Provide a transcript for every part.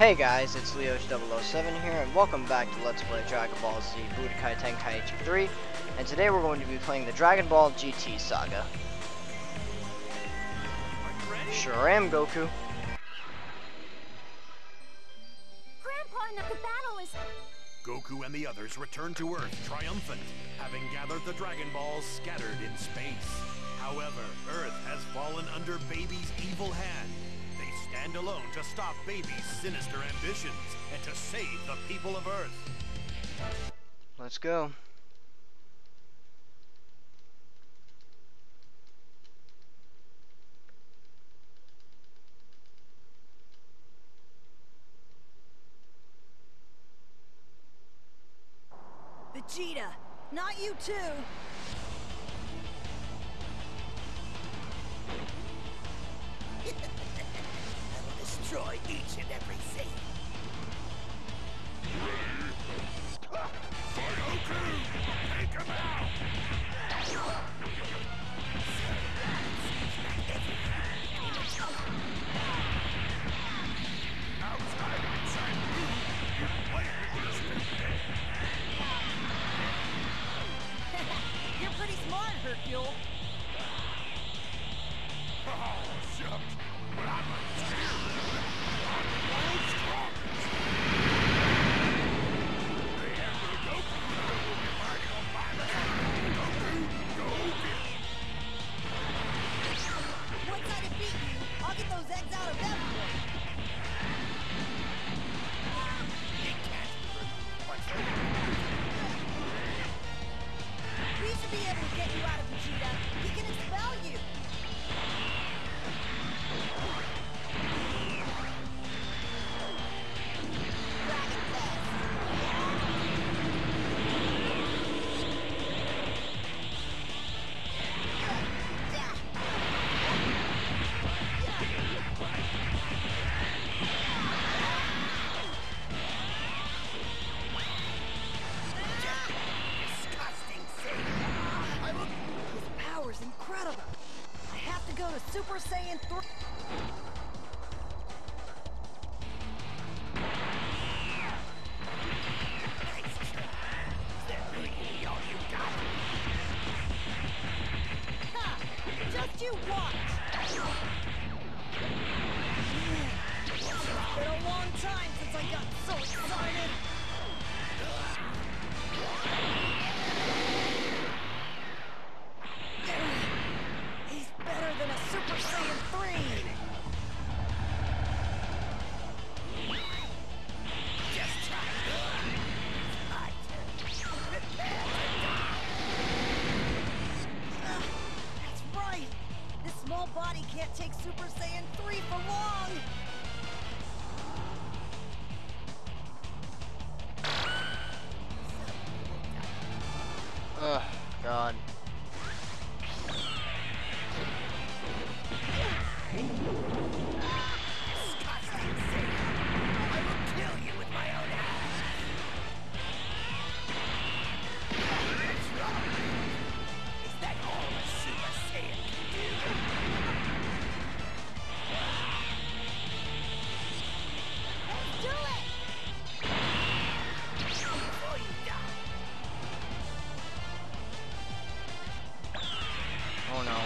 Hey guys, it's Leosh007 here, and welcome back to Let's Play Dragon Ball Z Budokai Tenkaichi 3, and today we're going to be playing the Dragon Ball GT Saga. Sure am, Goku. Grandpa, the battle is... Goku and the others return to Earth triumphant, having gathered the Dragon Balls scattered in space. However, Earth has fallen under Baby's evil hand. They stand alone to stop Baby's sinister ambitions and to save the people of Earth. Let's go. Vegeta, not you too! I will destroy each and every thing. Goku! Take him out! Outside and inside you, you play You're pretty smart, Hercule. Oh, shucks. But I'm a cheerleader. I'm the world's strongest. The Emperor Goku will be fighting on my side. Goku, go get him. Once I defeat you, I'll get those eggs out of everyone. We should be able to get you out of Vegeta. He can expel you. Dragon His power's incredible. I have to go to Super Saiyan 3. Ha! Just you watch! It's been a long time since I got so excited! He's better than a Super Saiyan 3! Just try it! My turn. Prepare to die! That's right! This small body can't take Super Saiyan 3 for long! Ugh, God. Disgusting thing! I will kill you with my own hands! What's wrong? Is that all a Super Saiyan can do? Let's do it! Before you die! Oh no.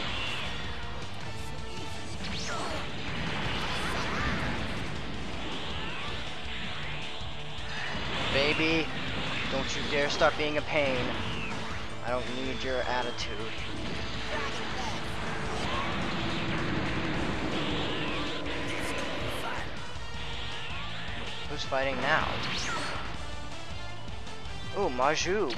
Baby, don't you dare start being a pain. I don't need your attitude. Who's fighting now? Ooh, Majub.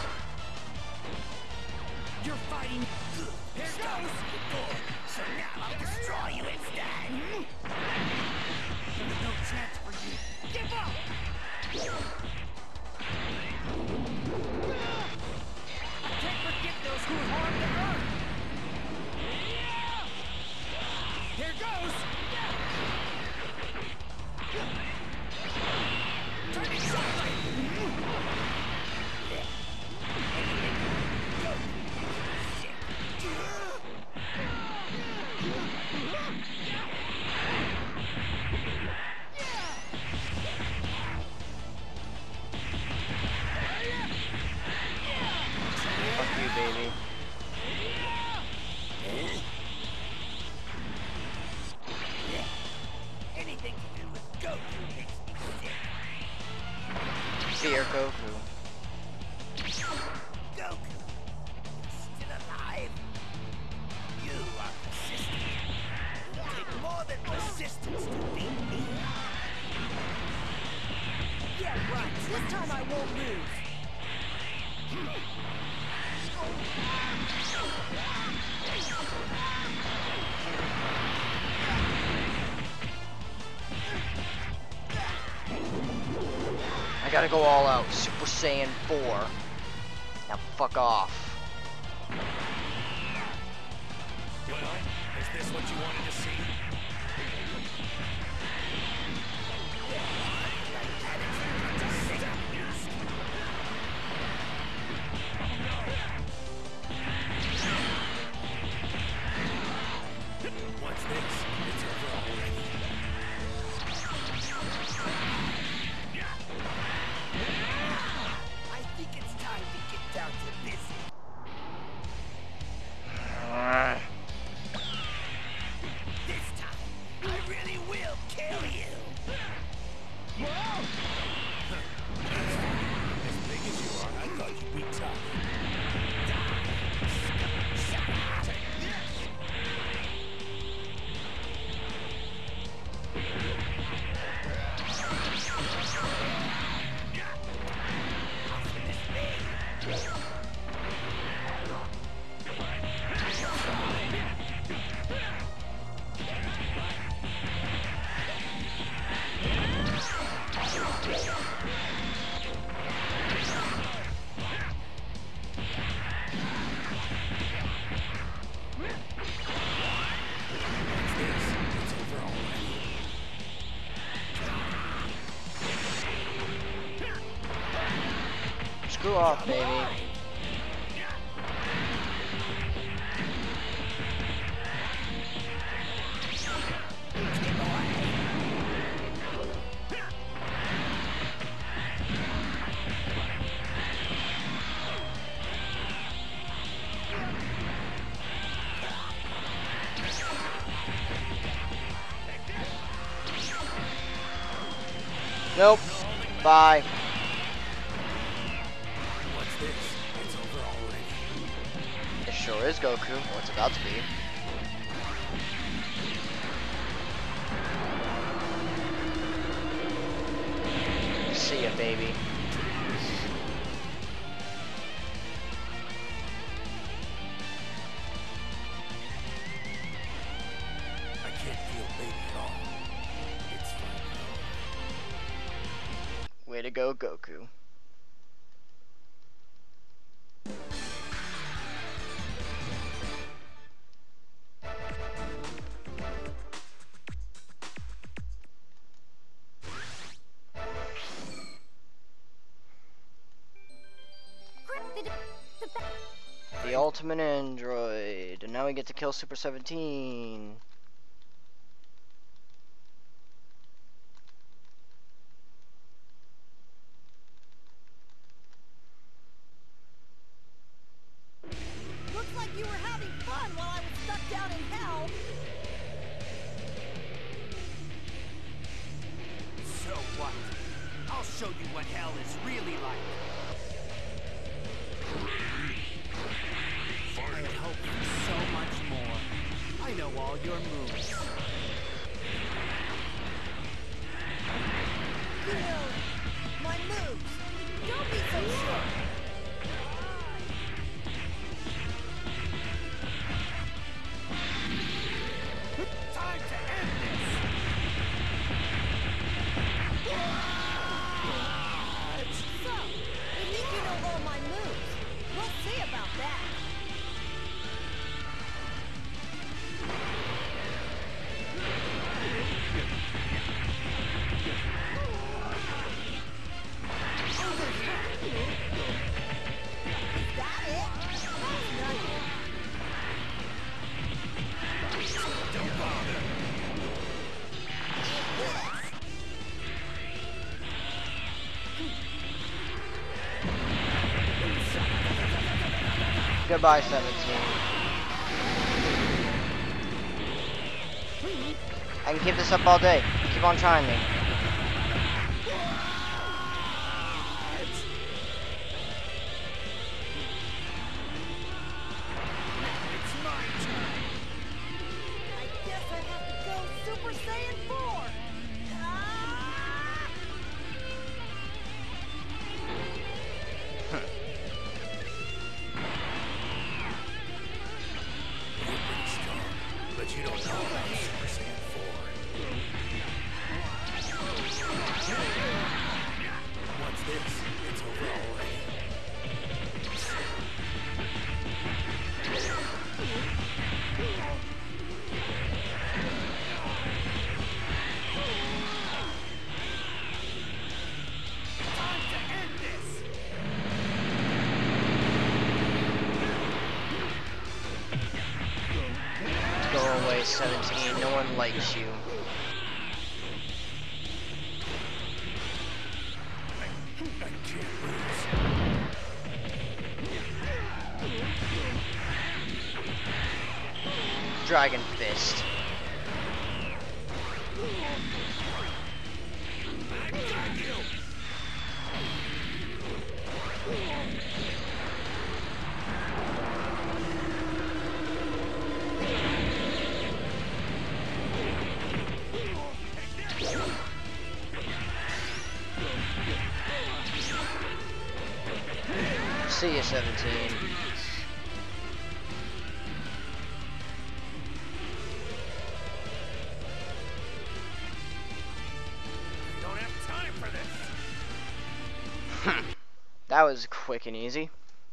You're fighting. Here goes. So now I'll destroy you instead. There's no chance for you. Give up. I can't forget those who harmed the Earth. Here goes. Turn it sideways. Goku. Goku, still alive? You are persistent. It'll take more than persistence to beat me. Yeah, right. This time I won't lose. I gotta go all out. Super Saiyan 4. Now fuck off. Well, is this what you wanted to see? What's this? It's over already. I think it's time to get down to business. This time, I really will kill you. As big as you are, I thought you'd be tough. Screw off, baby. Nope. Bye. What's this? It's over already. It sure is Goku. Or it's about to be. See ya, baby. I can't feel baby at all. It's fine. Way to go, Goku. The ultimate android. And now we get to kill Super 17. Looks like you were having fun while I was stuck down in hell. So what? I'll show you what hell is really like. I had hoped for so much more. I know all your moves. You know, my moves. Don't be so sure. Time to end this! So, you think you know all my moves? We'll see about that. Is that it? That's nothing. Don't bother. Goodbye, 17. I can keep this up all day. Keep on trying me. Bet you don't know about Super Saiyan 4. What's this? It's over already. Time to end this! Go away, 17. No one likes you. I can't lose. Dragon Fist. See you, 17. Don't have time for this. That was quick and easy.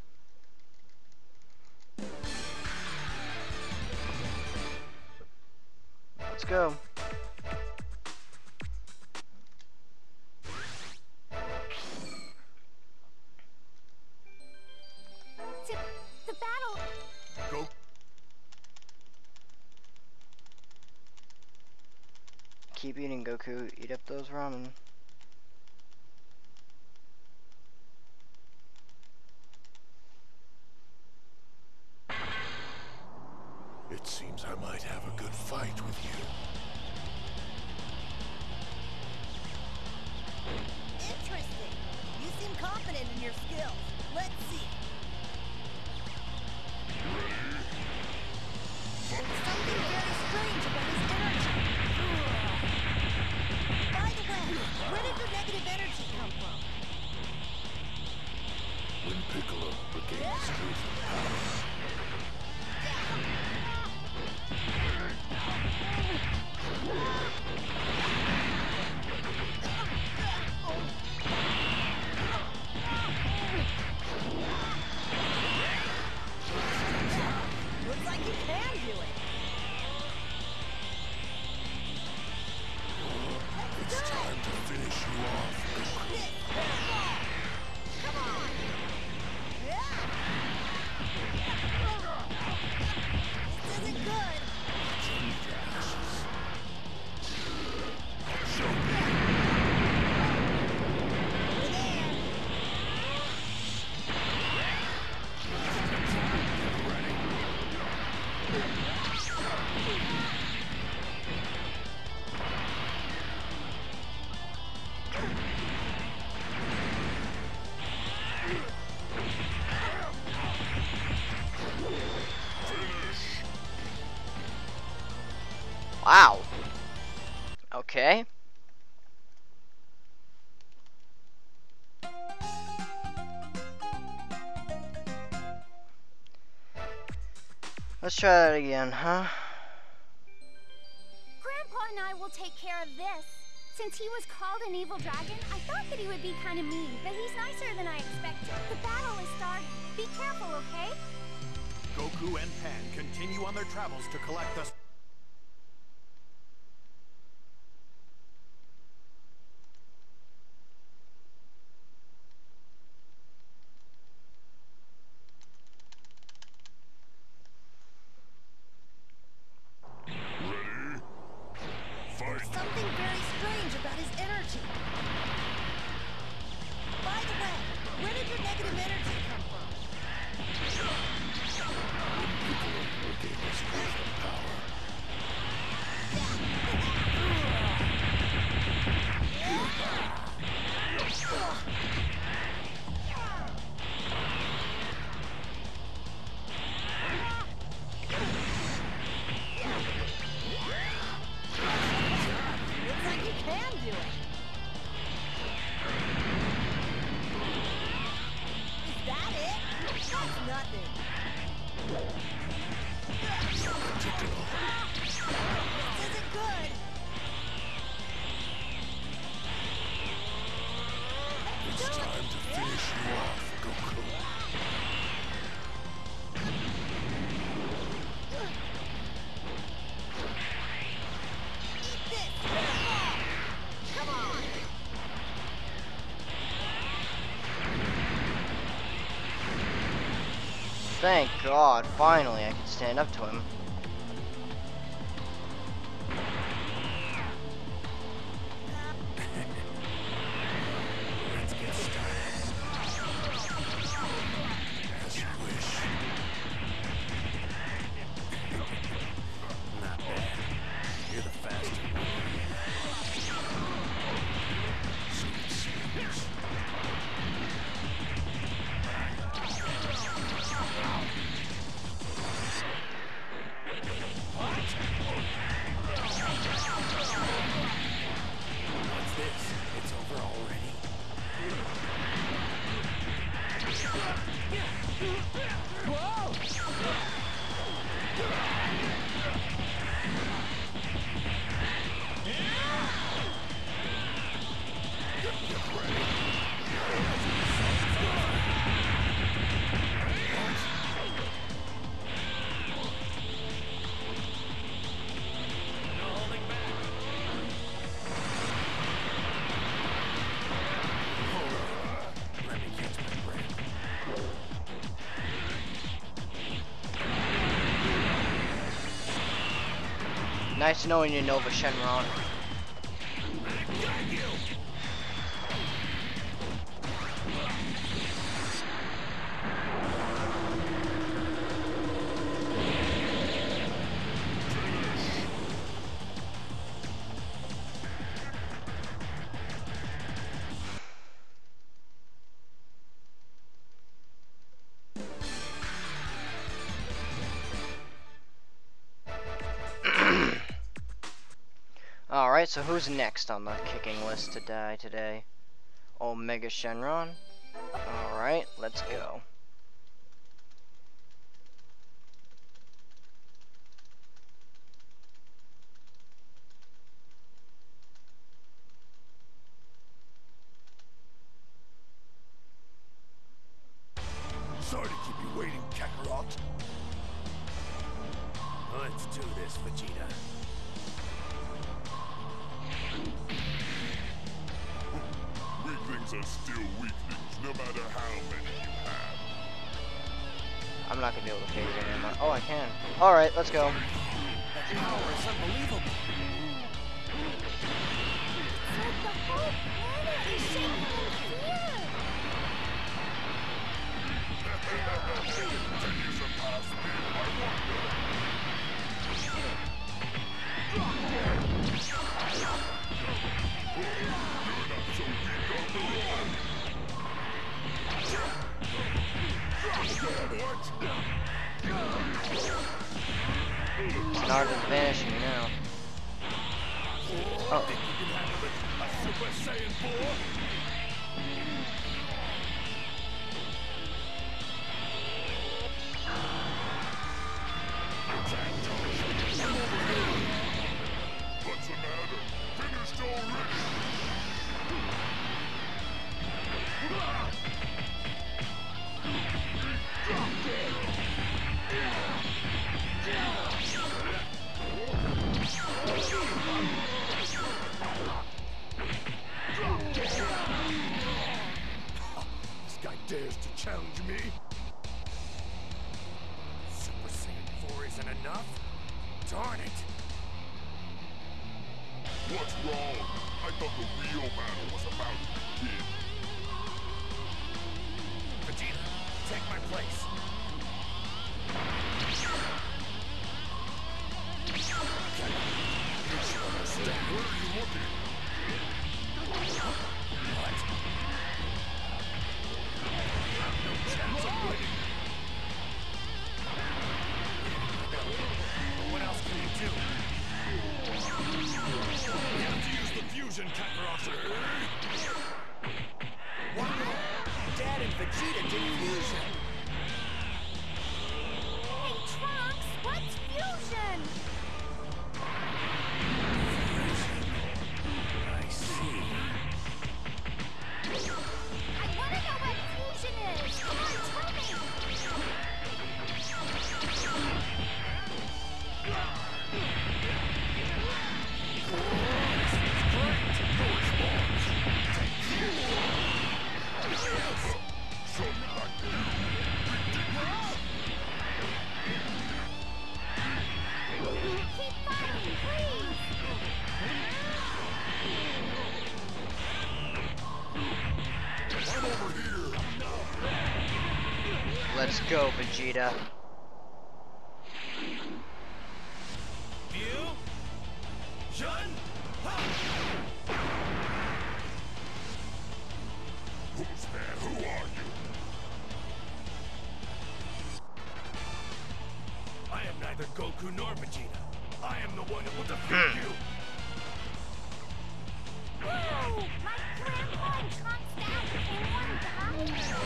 Let's go. The battle. Go. Keep eating, Goku. Eat up those ramen. It seems I might have a good fight with you. Interesting. You seem confident in your skills. Let's see. There's something very strange about his energy. By the way, where did your negative energy come from? When Piccolo regained strength and power, Looks like you can do it. it's time to finish you off, Goku. Come on. This isn't good. Turn to ashes. Show me. Over there. Get ready. Wow. Okay. Let's try that again, huh? Grandpa and I will take care of this. Since he was called an evil dragon, I thought that he would be kind of mean, but he's nicer than I expected. The battle is starting. Be careful, okay? Goku and Pan continue on their travels to collect the... There's something very strange about his energy. By the way, where did your negative energy come from? When Piccolo regained strength and power, Thank God, finally I can stand up to him. Let's get started. As you wish. Not bad. You're the faster one. What's this? It's over already? Let me catch my breath. Nice knowing you, Nova Shenron. Alright, so who's next on the kicking list to die today? Omega Shenron. Alright, let's go. Sorry to keep you waiting, Kakarot. Let's do this, Vegeta. Weaklings are still weaklings, no matter how many you have. I'm not gonna be able to phase it anymore. Oh, I can. Alright, let's go. That power is unbelievable. It's like the whole planet is shaking in fear. Can you surpass me? I wonder. You're not so weak after all. Naruto's vanishing now. Oh. Think you can handle it, a Super Saiyan 4? What's the matter? Finished already? This guy dares to challenge me? Super Saiyan 4 isn't enough? Darn it! What's wrong? I thought the real battle was about to begin. Vegeta, take my place. You should understand. Where are you looking? What? No chance of winning. But what else can you do? You have to use the fusion, Kakarot. Wow! Dad and Vegeta did fusion! Hey, Trunks, what's fusion? Keep fighting, please! I'm over here. Let's go, Vegeta. You? Shun? Who's that? Who are you? I am neither Goku nor Vegeta. I am the one who will defeat you. Whoa! My grandpa and Trunk's dad became one guy?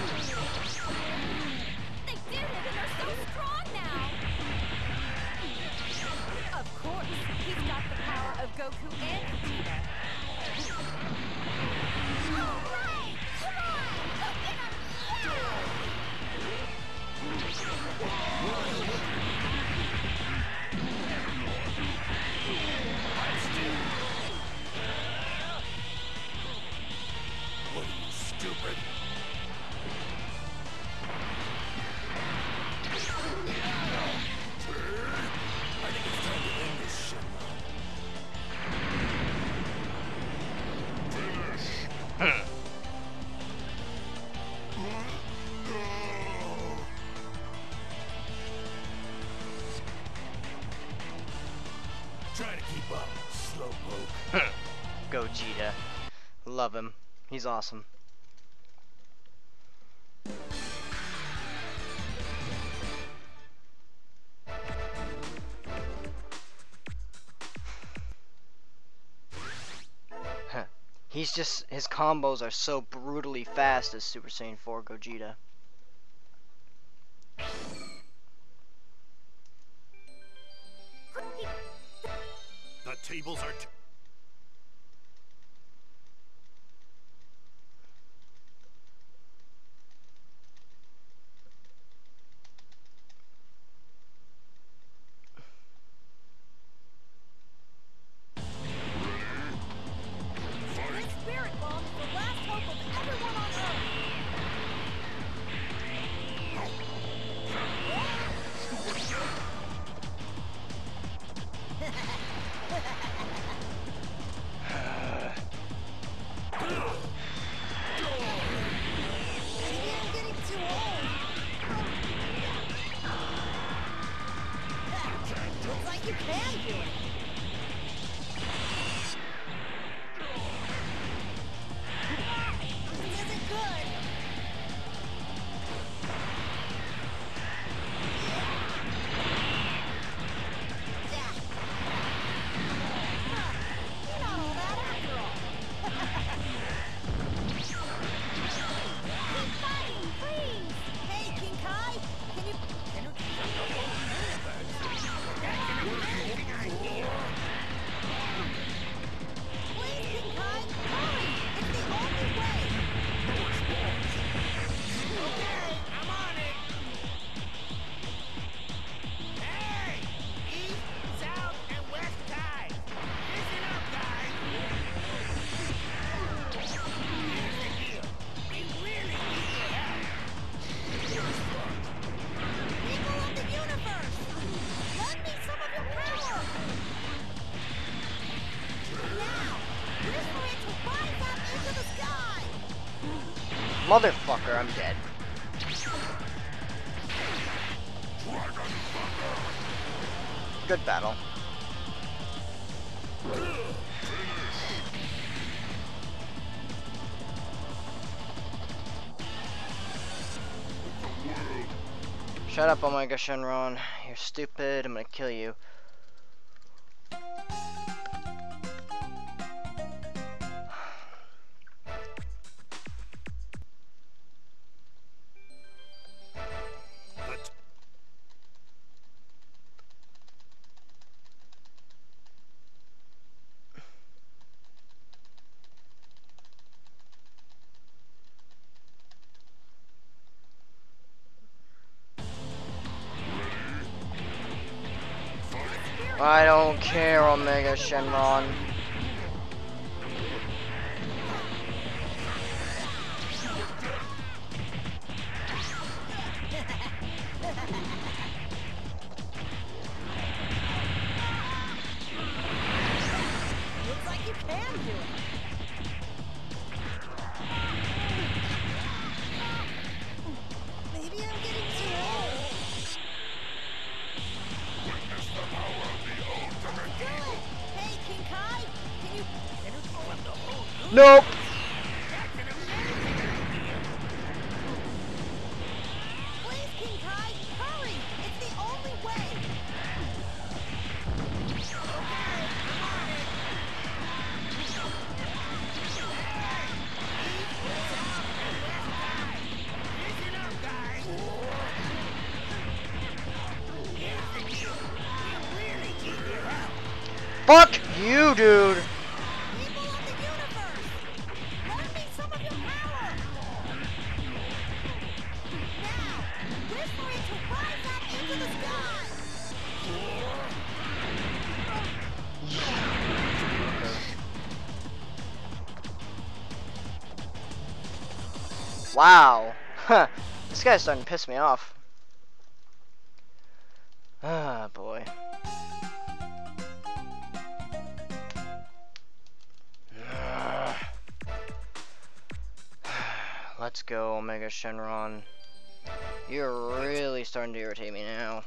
They did it and they're so strong now! Of course, he's got the power of Goku and Vegeta. All right! Come on! Go get him! Yeah! What are you, stupid? I think it's time to end this shit. Try to keep up, slowpoke. Gogeta. Love him. He's awesome. He's just, his combos are so brutally fast as Super Saiyan 4 Gogeta. The tables are This spirit bomb is the last hope of everyone on Earth. Maybe I'm getting too old. Looks like you can do it. This isn't good. Yeah. You're not all that after all. Keep fighting, please! Hey, King Kai, can you... Please, King Kai, hurry! It's the only way! Okay, I'm on it. Hey! East, south, and west ties. Listen up, guys. Here's the deal. We really need your help. People of the universe! Lend me some of your power! Now, we're going to rise up into the sky! Motherfucker, I'm dead. Good battle. Shut up, Omega Shenron. You're stupid. I'm gonna kill you. But I don't care, Omega Shenron. Nope. Please, King Kai, hurry! It's the only way! Listen up, guys. Here's the deal. We really need your help. Fuck you, dude. People of the universe! Lend me some of your power! Now, wish for it to rise up into the sky! Wow. Huh. This guy's starting to piss me off. Ah, boy. Let's go, Omega Shenron. You're really starting to irritate me now.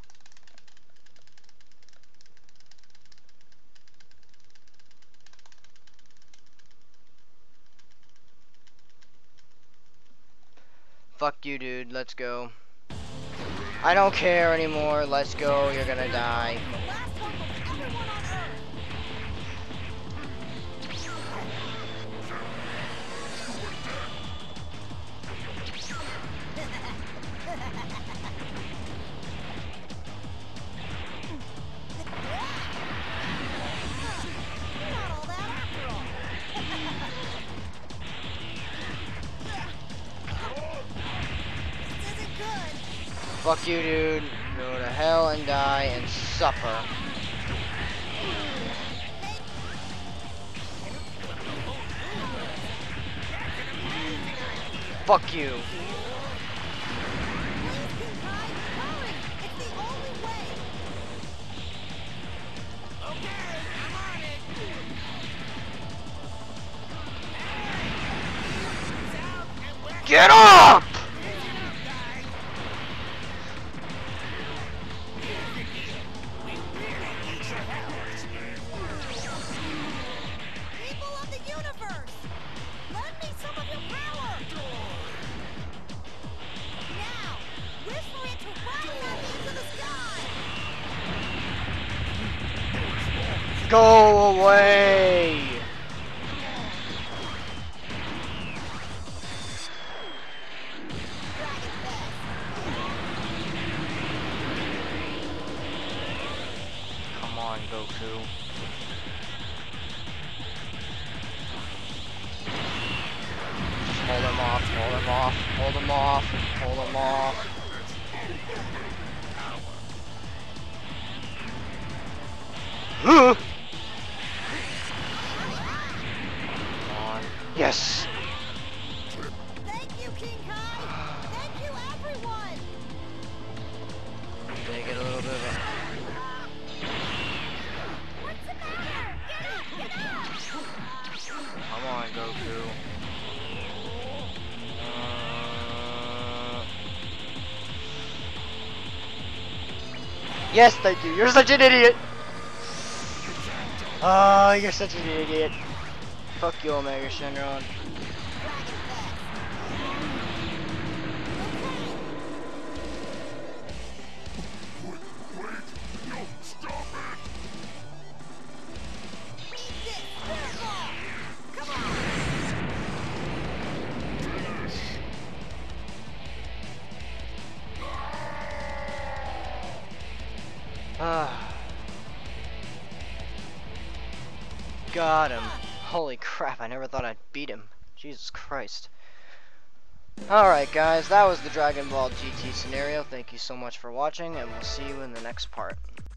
Fuck you, dude. Let's go. I don't care anymore. Let's go. You're gonna die. The last hope of everyone on Earth! Not all that after all! This isn't good! Fuck you, dude. Go to hell and die and suffer. Fuck you. Please, King Kai, hurry! It's the only way! Okay, I'm on it. South and west. Get up! Listen up, guys. Here's the deal. We really need your help. People of the universe! Lend me some of your power! Now, wish for it to rise up into the sky! Go away! Dragon Best! Come on, Goku. Just hold him off, hold him off, hold him off, hold him off. Huh? Come on. Yes! Thank you, King Kai! Thank you, everyone! They get a little bit of a... What's the matter? Get up! Get up! Come on, Goku. Yes, thank you. You're such an idiot. Oh, you're such an idiot. Fuck you, Omega Shenron. Eat this! Spirit Ball! Come on! Ah. Got him. Holy crap, I never thought I'd beat him. Jesus Christ. Alright guys, that was the Dragon Ball GT scenario. Thank you so much for watching, and we'll see you in the next part.